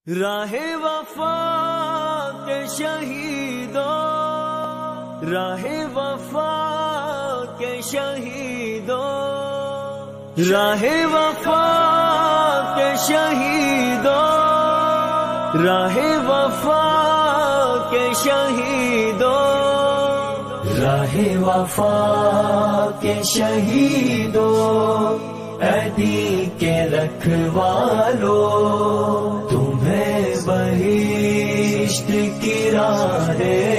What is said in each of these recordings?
راہ وفا کے شہیدوں، راہ وفا کے شہیدوں، راہ وفا کے شہیدوں، راہ وفا کے شہیدوں، راہ وفا کے شہیدوں، عہدی کے رکھوالو، تمہیں بہشت کی راہ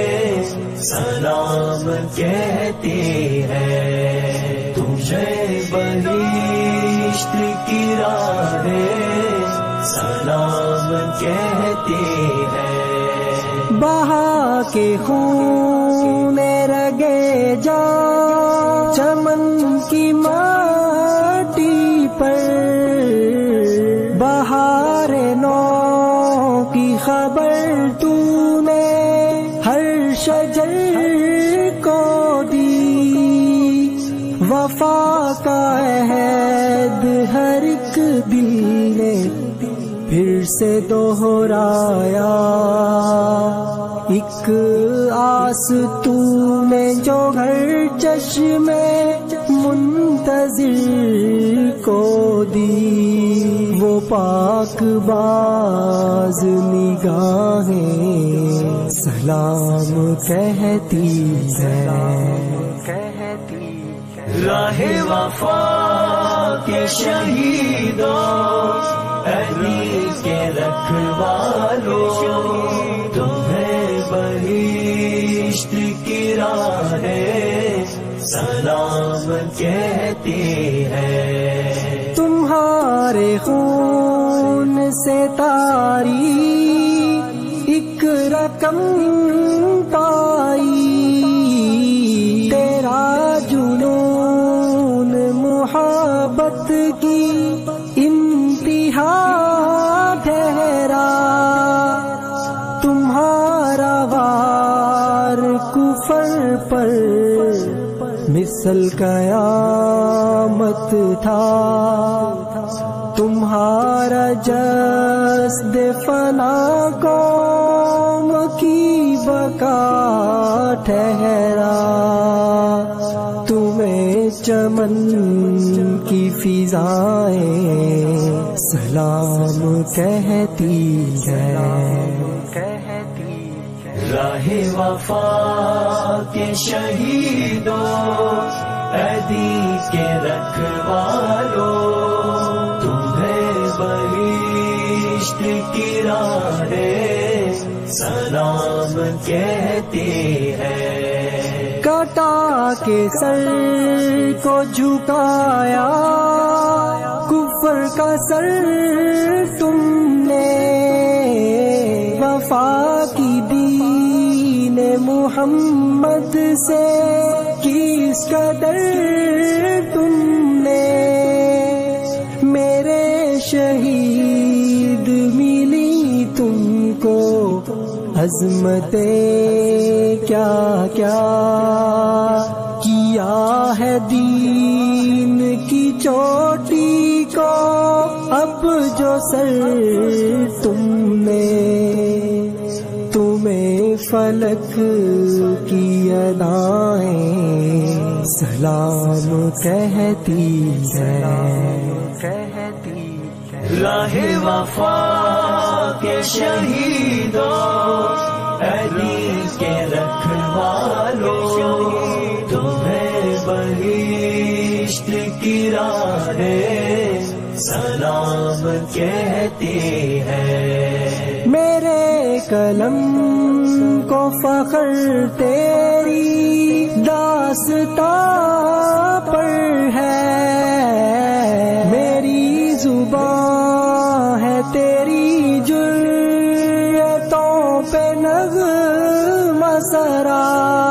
سلام کہتی ہے، تمہیں بہشت کی راہ سلام کہتی ہے۔ بہا کے خون رگے جا چمن کی ماٹی پر، بہار نو کی خبر تو نے ہر شجر کو دی، وفا کا عہد ہر ایک دل نے پھر سے دوہرایا، ایک آس تو نے جو گھر چشمے منتظر کو دی، وہ پاک باز نگاہیں سلام کہتی ہے۔ راہ وفا کے شہیدوں، عہدی کے رکھوالو، تمہیں بہشت کی راہ سلام کہتی ہے۔ تمہارے خون سے تاری ایک رقم پائی، تیرا جنون محبت کی انتہا ٹھہرا، تمہارا وار کفر پر مثل قیامت تھا، تمہارا جسد فنا قوم کی بقا ٹھہرا، تمہیں چمن کی فضائیں سلام کہتی ہے۔ راہ وفا کے شہیدوں، عہدی کے رکھوالو، تمہیں بہشت کی راہ سلام کہتی ہے۔ کٹا کے سر کو جھکایا کفر کا سر تم نے، وفا کی دین محمد سے کس قدر تم نے، میرے شہید ملی تم کو عظمتیں کیا کیا، کیا ہے دین کی چوٹی کو اب جو سر تم نے، تمہیں فلک کی ادائیں سلام کہتی ہے۔ راہ وفا کے شہیدوں، عہدی کے رکھوالو، تمہیں بہشت کی راہ سلام کہتی ہے۔ میرے قلم کو فخر تیری داستاں پر ہے، میری زبان ہے تیری جرأتوں پہ نغمہ سرا،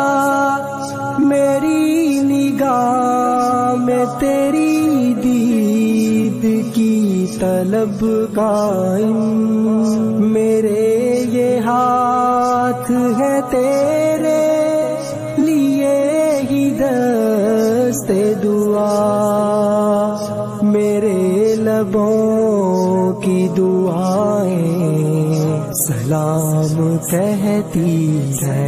میری نگاہ میں تیری دید کی طلب قائم، میرے یہ ہاتھ ہے تیرے لیے ہی دست دعا، میرے لبوں کی دعائیں سلام کہتی ہے،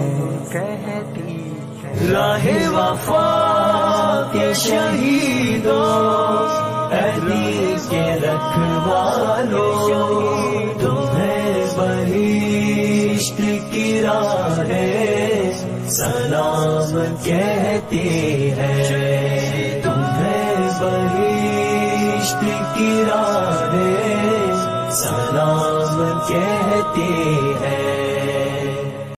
راہ وفا کے شہیدوں، حدیث کے رکھوالوں، تمہیں بہشت کی راہیں سلام کہتی ہے، تمہیں بہشت کی راہیں سلام کہتی ہے۔